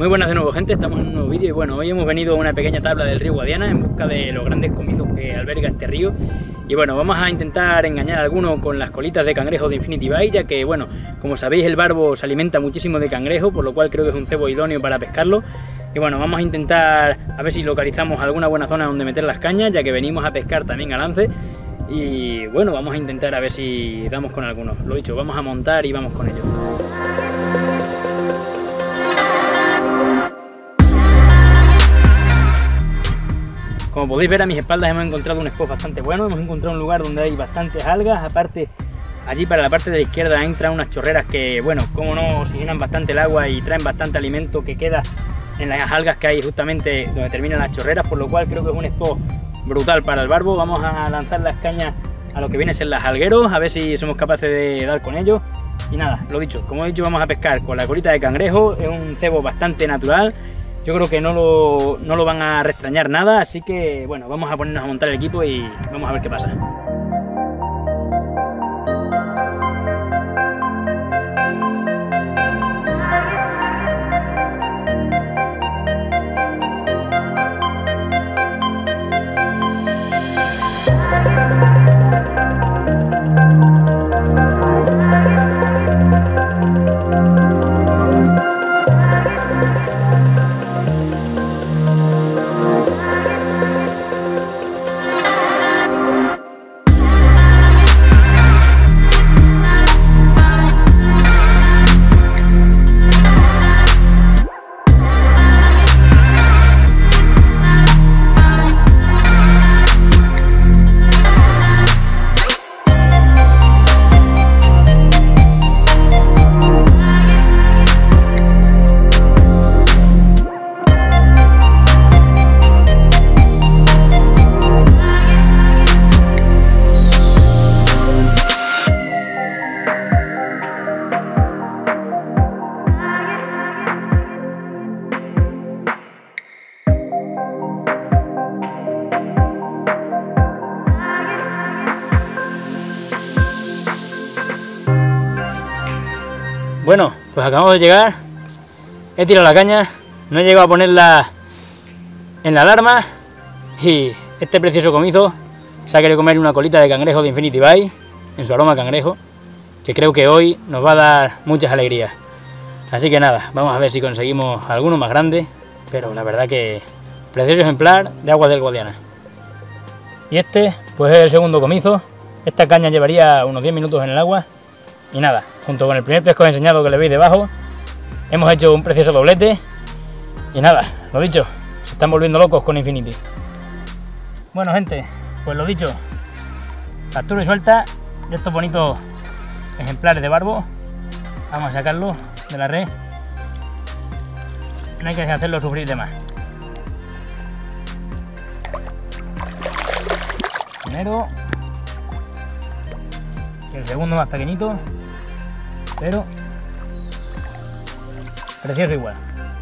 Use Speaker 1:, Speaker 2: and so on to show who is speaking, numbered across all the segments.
Speaker 1: Muy buenas de nuevo, gente, estamos en un nuevo vídeo y bueno, hoy hemos venido a una pequeña tabla del río Guadiana en busca de los grandes comizos que alberga este río. Y bueno, vamos a intentar engañar a alguno con las colitas de cangrejo de Infinity Bay, ya que bueno, como sabéis, el barbo se alimenta muchísimo de cangrejo, por lo cual creo que es un cebo idóneo para pescarlo. Y bueno, vamos a intentar a ver si localizamos alguna buena zona donde meter las cañas, ya que venimos a pescar también a lance. Y bueno, vamos a intentar a ver si damos con algunos. Lo dicho, vamos a montar y vamos con ello. Como podéis ver a mis espaldas hemos encontrado un spot bastante bueno, hemos encontrado un lugar donde hay bastantes algas, aparte allí para la parte de la izquierda entran unas chorreras que, bueno, como no, oxigenan bastante el agua y traen bastante alimento que queda en las algas que hay justamente donde terminan las chorreras, por lo cual creo que es un spot brutal para el barbo. Vamos a lanzar las cañas a lo que viene a ser las algueros, a ver si somos capaces de dar con ellos. Y nada, lo dicho, como he dicho, vamos a pescar con la colita de cangrejo, es un cebo bastante natural. Yo creo que no lo van a restrañar nada, así que bueno, vamos a ponernos a montar el equipo y vamos a ver qué pasa. Bueno, pues acabamos de llegar, he tirado la caña, no he llegado a ponerla en la alarma y este precioso comizo se ha querido comer una colita de cangrejo de Infinity Bay en su aroma a cangrejo, que creo que hoy nos va a dar muchas alegrías. Así que nada, vamos a ver si conseguimos alguno más grande, pero la verdad que precioso ejemplar de aguas del Guadiana. Y este pues es el segundo comizo, esta caña llevaría unos 10 minutos en el agua. Y nada, junto con el primer pesco enseñado que le veis debajo, hemos hecho un precioso doblete. Y nada, lo dicho, se están volviendo locos con Infinity. Bueno, gente, pues lo dicho, captura y suelta de estos bonitos ejemplares de barbo. Vamos a sacarlo de la red. No hay que hacerlo sufrir de más. Primero. Y el segundo más pequeñito. Pero precioso igual.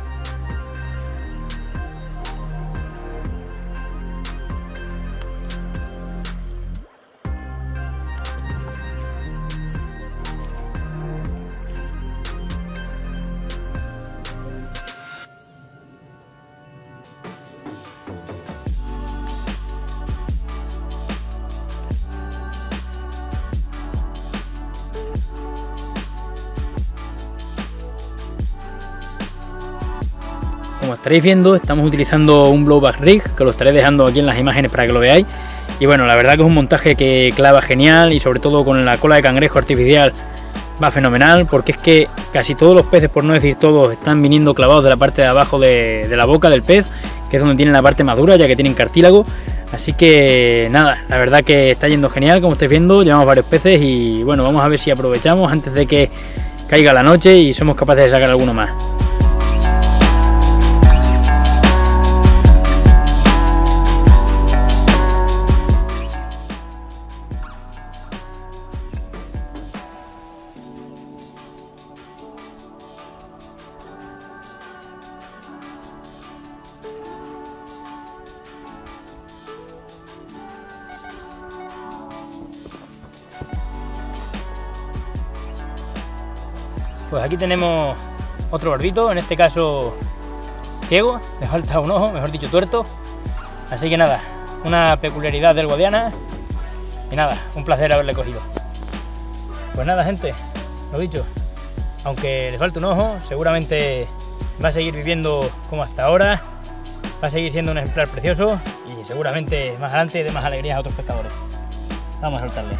Speaker 1: Como estaréis viendo, estamos utilizando un blowback rig, que lo estaré dejando aquí en las imágenes para que lo veáis. Y bueno, la verdad que es un montaje que clava genial y sobre todo con la cola de cangrejo artificial va fenomenal, porque es que casi todos los peces, por no decir todos, están viniendo clavados de la parte de abajo de la boca del pez, que es donde tienen la parte más dura, ya que tienen cartílago. Así que nada, la verdad que está yendo genial, como estáis viendo, llevamos varios peces y bueno, vamos a ver si aprovechamos antes de que caiga la noche y somos capaces de sacar alguno más. Pues aquí tenemos otro barbito, en este caso ciego, le falta un ojo, mejor dicho tuerto. Así que nada, una peculiaridad del Guadiana. Y nada, un placer haberle cogido. Pues nada, gente, lo dicho, aunque le falte un ojo, seguramente va a seguir viviendo como hasta ahora, va a seguir siendo un ejemplar precioso y seguramente más adelante dé más alegrías a otros pescadores. Vamos a soltarle.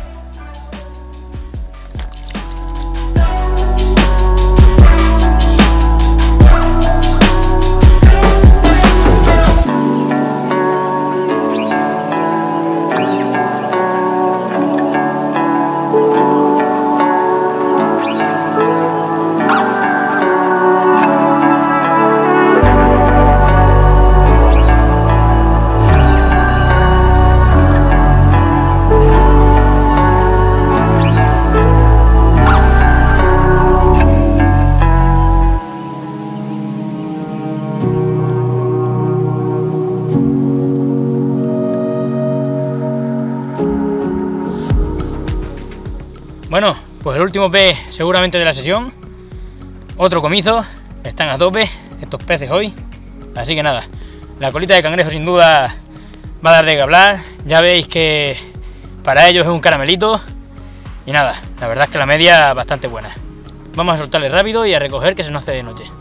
Speaker 1: Bueno, pues el último pez seguramente de la sesión, otro comizo, están a tope estos peces hoy, así que nada, la colita de cangrejo sin duda va a dar de qué hablar, ya veis que para ellos es un caramelito y nada, la verdad es que la media bastante buena. Vamos a soltarle rápido y a recoger que se nos hace de noche.